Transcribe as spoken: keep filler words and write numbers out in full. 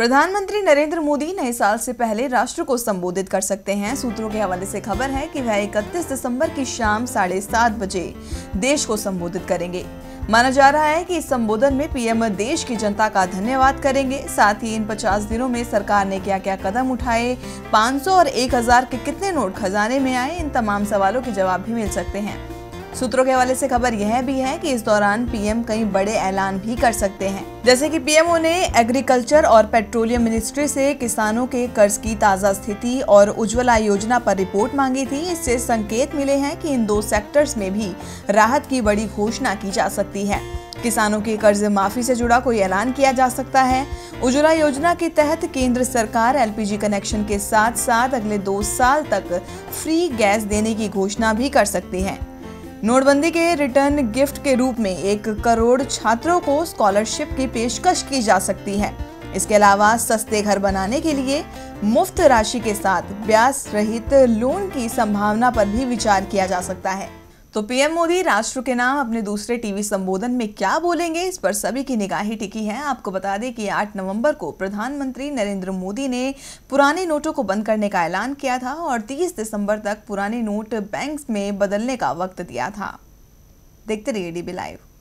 प्रधानमंत्री नरेंद्र मोदी नए साल से पहले राष्ट्र को संबोधित कर सकते हैं। सूत्रों के हवाले से खबर है कि वह इकतीस दिसंबर की शाम साढ़े सात बजे देश को संबोधित करेंगे। माना जा रहा है कि इस संबोधन में पीएम देश की जनता का धन्यवाद करेंगे। साथ ही इन पचास दिनों में सरकार ने क्या क्या कदम उठाए, पाँच सौ और एक हज़ार के कितने नोट खजाने में आए, इन तमाम सवालों के जवाब भी मिल सकते हैं। सूत्रों के हवाले से खबर यह भी है कि इस दौरान पीएम कई बड़े ऐलान भी कर सकते हैं। जैसे कि पीएमओ ने एग्रीकल्चर और पेट्रोलियम मिनिस्ट्री से किसानों के कर्ज की ताजा स्थिति और उज्ज्वला योजना पर रिपोर्ट मांगी थी। इससे संकेत मिले हैं कि इन दो सेक्टर्स में भी राहत की बड़ी घोषणा की जा सकती है। किसानों के कर्ज माफी से जुड़ा कोई ऐलान किया जा सकता है। उज्ज्वला योजना के तहत केंद्र सरकार एलपीजी कनेक्शन के साथ साथ अगले दो साल तक फ्री गैस देने की घोषणा भी कर सकती है। नोटबंदी के रिटर्न गिफ्ट के रूप में एक करोड़ छात्रों को स्कॉलरशिप की पेशकश की जा सकती है। इसके अलावा सस्ते घर बनाने के लिए मुफ्त राशि के साथ ब्याज रहित लोन की संभावना पर भी विचार किया जा सकता है। तो पीएम मोदी राष्ट्र के नाम अपने दूसरे टीवी संबोधन में क्या बोलेंगे, इस पर सभी की निगाहें टिकी हैं। आपको बता दें कि आठ नवंबर को प्रधानमंत्री नरेंद्र मोदी ने पुराने नोटों को बंद करने का ऐलान किया था और तीस दिसंबर तक पुराने नोट बैंक में बदलने का वक्त दिया था। देखते रहिए डीबी लाइव।